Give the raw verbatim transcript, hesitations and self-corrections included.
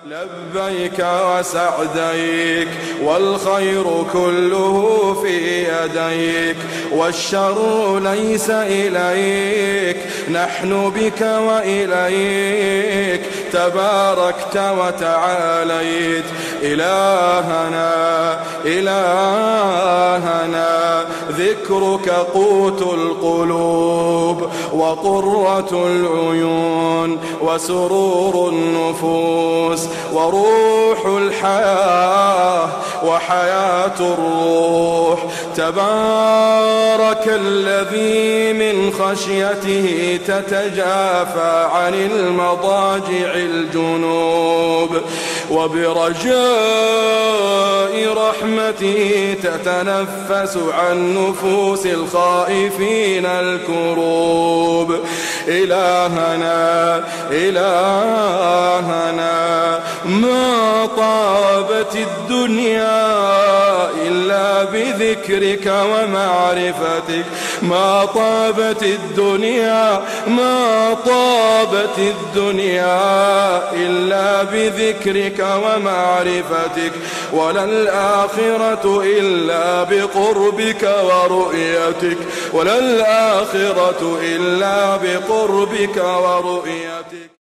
لبيك وسعديك والخير كله في يديك والشر ليس إليك نحن بك وإليك تباركت وتعاليت إلهنا إلهنا ذكرك قوت القلوب وقرة العيون وسرور النفوس وروح الحياة وحياة الروح تبارك الذي من خشيته تتجافى عن المضاجع الجنوب وبرجاء رحمته تتنفس عن نفوس الخائفين الكروب إلهنا إلهنا ما طابت الدنيا إلا بذكرك ومعرفتك ما طابت الدنيا ما طابت الدنيا إلا بذكرك ومعرفتك ولا الآخرة إلا بقربك ورؤيتك ولا الآخرة إلا بقربك ورؤيتك.